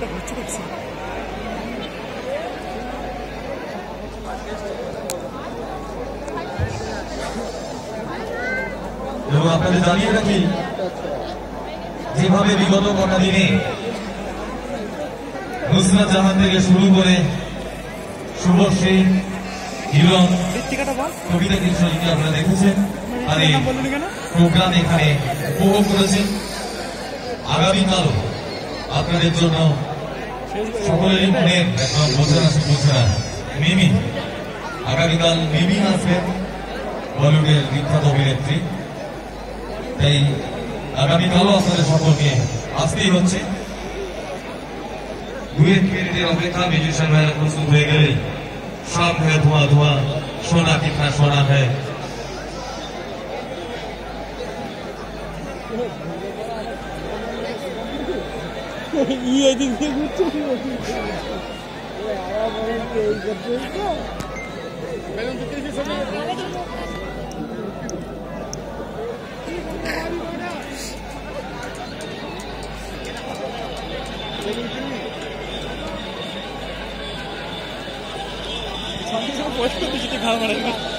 এবং আপনাদের জানিয়ে রাখি, যেভাবে বিগত কটা দিনে নুসরাত জাহান থেকে শুরু করে শুভশ্রী, হিরণ, কবিতা কৃষ্ণকে আপনারা দেখেছেন আর এই প্রোগ্রাম এখানে উপভোগ করেছেন। আগামীকালও আপনাদের জন্য সকলেরই মনের একদম বোঝা মিমি, আগামীকাল মিমি আসবেন, বলিউডের বিখ্যাত অভিনেত্রী। তাই আগামীকালও আপনাদের সকলকে আসতেই হচ্ছে। 2 মিনিটের অপেক্ষা, মিউজিশিয়ান ভাইরা প্রস্তুত হয়ে গেলেই সব হয়ে ধোঁয়া ধোঁয়া, সোনা কিतना সোনা है। ये दिखते कुछ खाना पड़ेगा।